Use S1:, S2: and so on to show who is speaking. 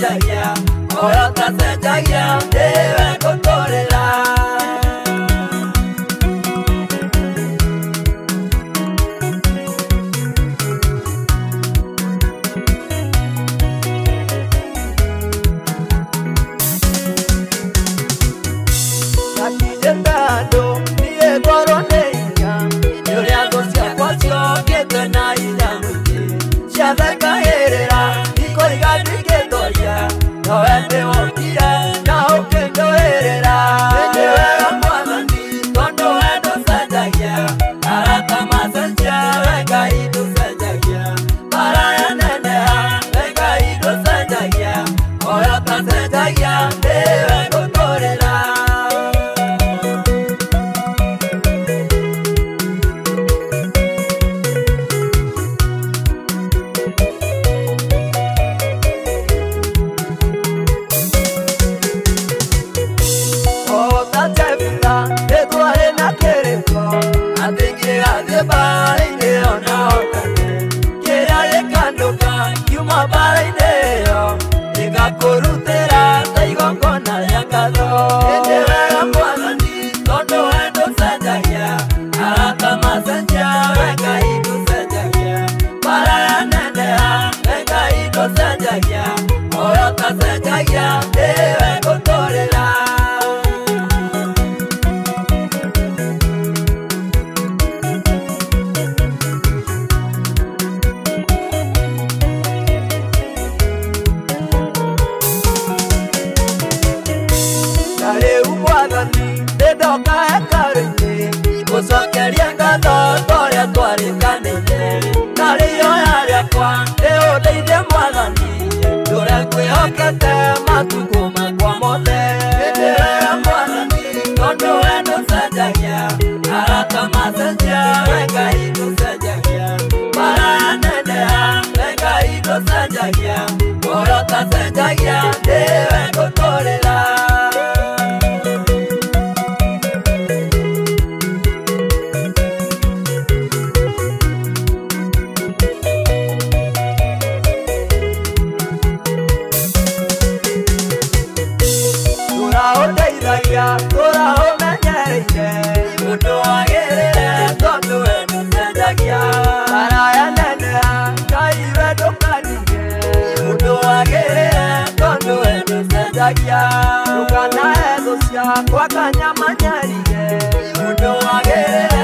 S1: senjagia, oyo ta senjagia, dewe kotorera. Nakijendado, niye goroneya, yoriago siya kwasyo, kete na ila mwike. Shabeka herera, niko igadi ketoria, no ende okira, na okendo herera. Endewe mwanani, tondo endo senjagia, arata masenja, venga idu senjagia. Baraya nenea, venga idu senjagia, oyo ta senjagia, dewe kotorera. Korutera taigongona yakado endewe mwanani tondo endo senjagia arata masenja venga idu senjagia baraya nenea venga idu senjagia oyo ta senjagia dewe kotorera. Doka ekarite, kusokeria ngado toria twarikanite. Nariyo yaria kwa, leo deide mwathani, dore kwihokete matuko makwa mothe. Endewe mwathani, tondo endo senjagia, arata masenja, venga idu senjagia. Baraya nenea, venga idu senjagia, oyo ta senjagia, dewe kotorera. Tora omenyereire, mundo agerere, tondo endo senjagia. Baraya nenea, kaiwe dokanige, mundo agerere, tondo endo senjagia. Dukana edo sia kwa kanyamanyarige, mundo agerere.